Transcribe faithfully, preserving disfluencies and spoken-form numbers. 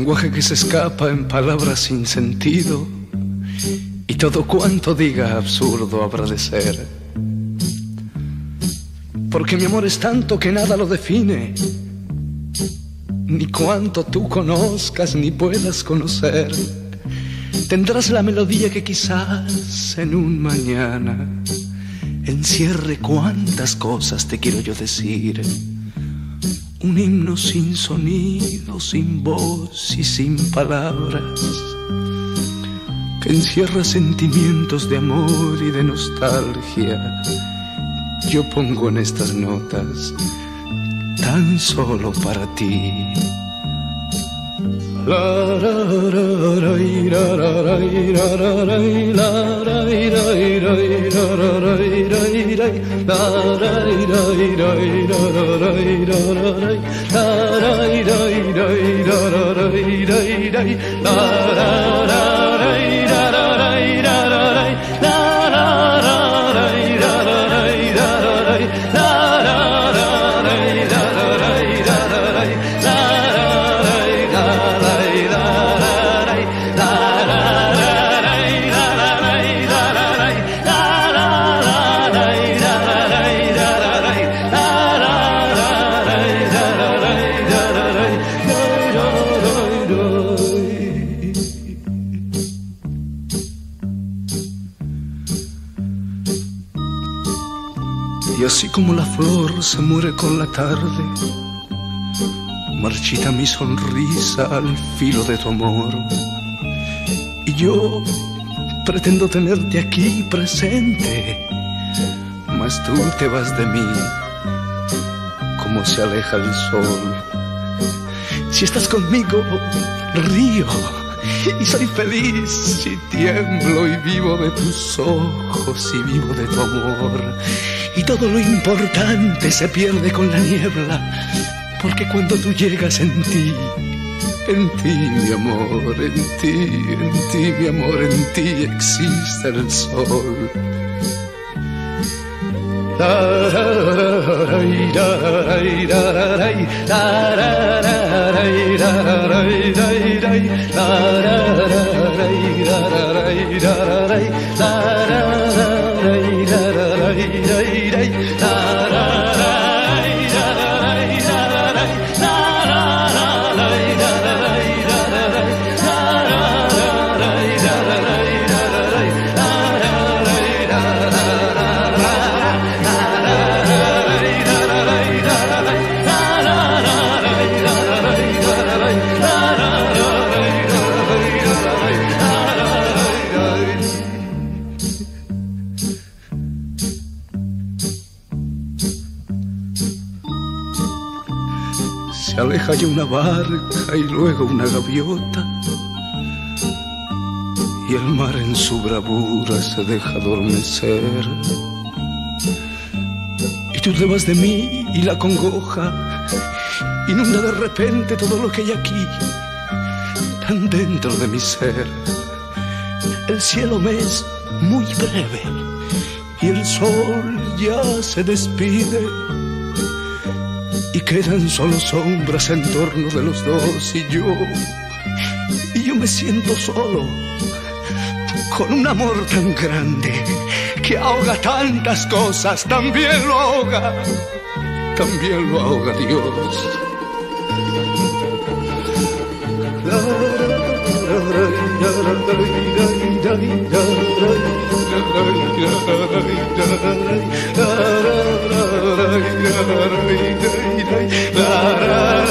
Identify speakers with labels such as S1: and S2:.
S1: lenguaje que se escapa en palabras sin sentido, y todo cuanto diga absurdo habrá de ser. Porque mi amor es tanto que nada lo define, ni cuanto tú conozcas ni puedas conocer. Tendrás la melodía que quizás en un mañana encierre cuantas cosas te quiero yo decir. Un himno sin sonido, sin voz y sin palabras, que encierra sentimientos de amor y de nostalgia. Yo pongo en estas notas tan solo para ti. La ra ra ra ra ra ra ra ra la ra ra ra ra ra ra la ra ra Y así como la flor se muere con la tarde, marchita mi sonrisa al filo de tu amor. Y yo pretendo tenerte aquí presente, mas tú te vas de mí como se aleja el sol. Si estás conmigo, río y soy feliz, y tiemblo y vivo de tus ojos y vivo de tu amor. Y todo lo importante se pierde con la niebla, porque cuando tú llegas en ti, en ti mi amor, en ti, en ti mi amor, en ti existe el sol. Se aleja ya una barca y luego una gaviota, y el mar en su bravura se deja adormecer. Y tú te vas de mí y la congoja inunda de repente todo lo que hay aquí, tan dentro de mi ser. El cielo me es muy breve y el sol ya se despide, y quedan solo sombras en torno de los dos, y yo, y yo me siento solo, con un amor tan grande que ahoga tantas cosas, también lo ahoga, también lo ahoga Dios. La